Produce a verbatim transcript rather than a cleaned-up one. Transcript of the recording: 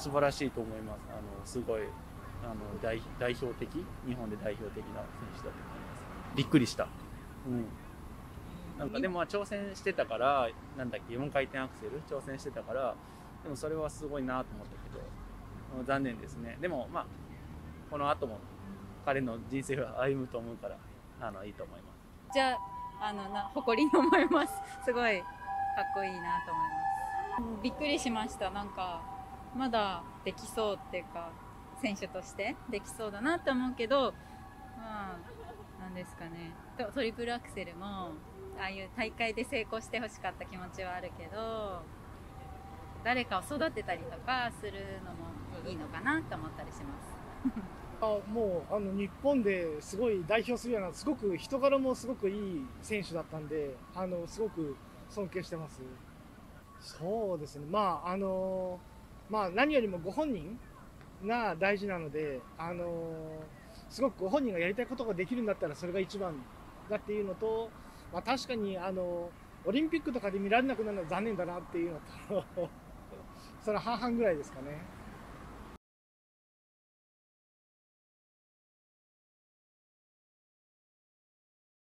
素晴らしいと思います。あのすごいあの 代, 代表的日本で代表的な選手だと思います。びっくりした。うん。なんかでもまあ挑戦してたから、なんだっけ、よんかい転アクセル挑戦してたから、でもそれはすごいなと思ったけど、残念ですね。でもまあこの後も彼の人生は歩むと思うから、あのいいと思います。 じゃあ、あのな誇りに思います。すごいかっこいいなと思います。びっくりしました。なんかまだできそうっていうか、選手としてできそうだなって思うけど、まあなんですかね。トリプルアクセルもああいう大会で成功してほしかった気持ちはあるけど、誰かを育てたりとかするのもいいのかなと思ったりします。 あもうあの日本ですごい代表するような、すごく人柄もすごくいい選手だったんで、あのすごく尊敬してます。そうですね、まああのまあ何よりもご本人が大事なので、あのすごくご本人がやりたいことができるんだったらそれが一番だっていうのと、まあ、確かにあのオリンピックとかで見られなくなるのは残念だなっていうのとその半々ぐらいですかね。